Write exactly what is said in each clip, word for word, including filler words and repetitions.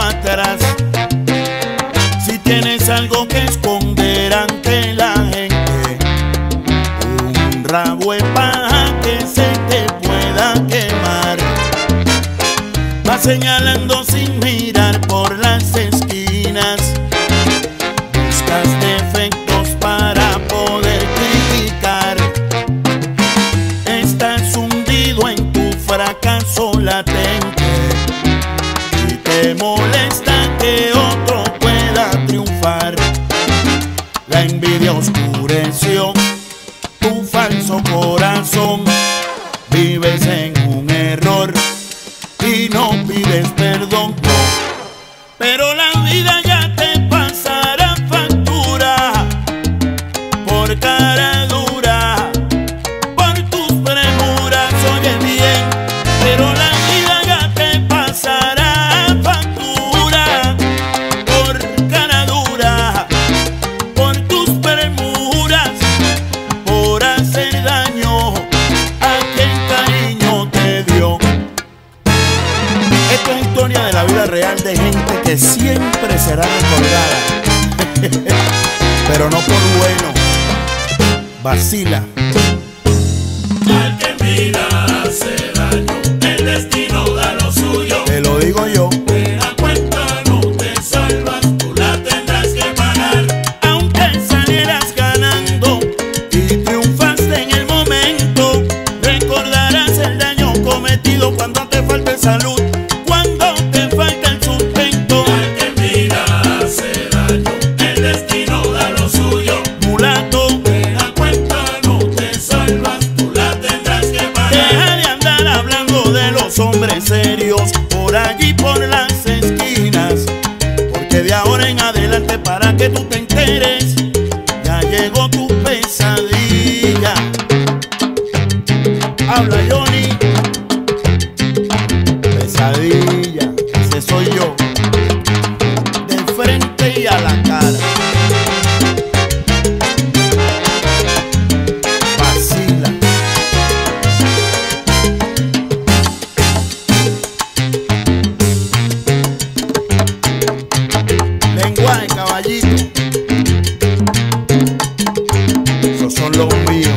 atrás. Si tienes algo que esconder ante la gente, un rabo de paja que se te pueda quemar. Vas señalando sin mirar por las esquinas, buscas defectos para poder criticar. Estás hundido en tu fracaso latente y te molesta que otro pueda triunfar. La envidia oscureció tu falso corazón. Vives en un error y no pides perdón, pero la vida ya te pasará factura por cara dura, por tus premuras. Oye bien, pero la vida ya te pasará factura por cara dura, por tus premuras, por hacer daño a quien cariño te dio. Esta es historia de la vida real de gente que siempre será recordada, pero no por bueno. Vacila. Al que mira hace daño, el destino da lo suyo. Te lo digo yo. De la cuenta no te salvas, tú la tendrás que pagar. Aunque salieras ganando y triunfaste en el momento, recordarás el daño cometido cuando te falte salud, cuando te falta el sustento. Al que mira hace daño, el destino da lo suyo. Mulato, De la cuenta no te salvas, tú la tendrás que pagar. deja de andar hablando de los hombres serios por allí por las esquinas, porque de ahora en adelante, para que tú te enteres, ya llegó tu pesadilla. Habla Johnny. Pesadilla, ese soy yo, de frente y a la cara. Vacila. Lenguaje, caballito, esos son los míos.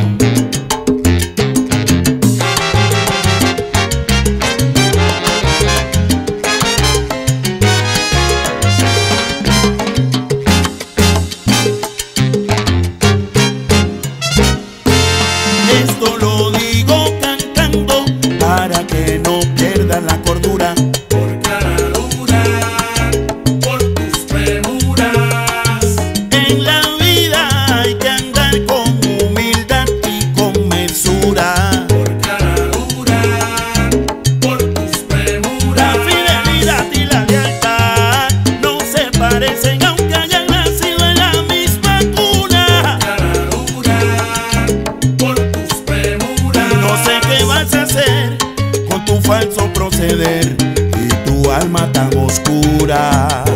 Esto lo digo cantando para que no pierdan la cordura. Por cara dura, por tus premuras. En la vida hay que andar con humildad y con mesura. Por cara dura, por tus La premuras. fidelidad y la lealtad no se parecen aunque hayan nacido en la misma cuna. Cara dura, por tus premuras. No sé qué vas a hacer con tu falso proceder y tu alma tan oscura.